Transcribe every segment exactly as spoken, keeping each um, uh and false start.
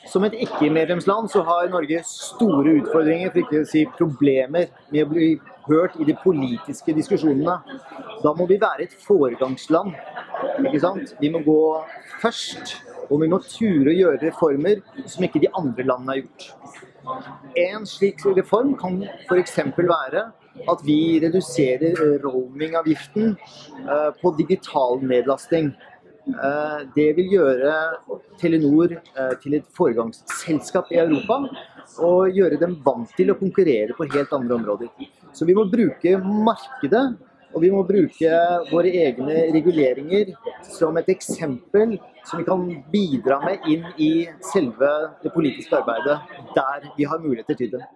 Som et ikke-medlemsland så har Norge store utfordringer, for ikke å si problemer, med å bli hørt i de politiske diskusjonene. Da må vi være et foregangsland, ikke sant? Vi må gå først, og vi må ture å gjøre reformer som ikke de andre landene har gjort. En slik reform kan for eksempel være at vi reduserer roaming-avgiften på digital nedlasting. Det vil gjøre Telenor til et foregangsselskap i Europa og gjøre dem vant til å konkurrere på helt andre områder. Så vi må bruke markedet, og vi må bruke våre egne reguleringer som et eksempel som vi kan bidra med inn i selve det politiske arbeidet der vi har muligheter til det.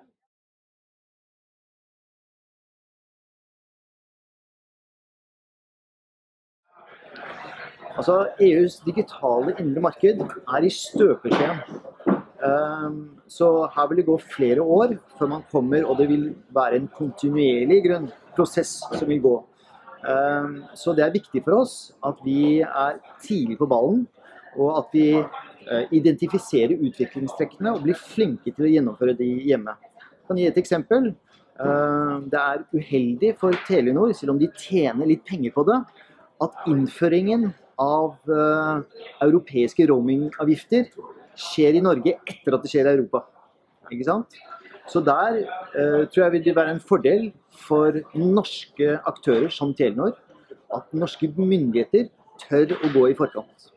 Altså, E U's digitale indre marked er i støpeskjeen. Så her vil det gå flere år før man kommer, og det vil være en kontinuerlig grunn prosess som vil gå. Så det er viktig for oss at vi er tidlig på ballen, og at vi identifiserer utviklingstrekkene og blir flinke til å gjennomføre de hjemme. Jeg kan gi et eksempel. Det er uheldig for Telenor, selv om de tjener litt penger på det, at innføringen av uh, europeiske roaming-avgifter skjer i Norge etter at det skjer i Europa. Ikke sant? Så der uh, tror jeg vil det være en fordel for norske aktører som Telenor, at norske myndigheter tør å gå i forkant.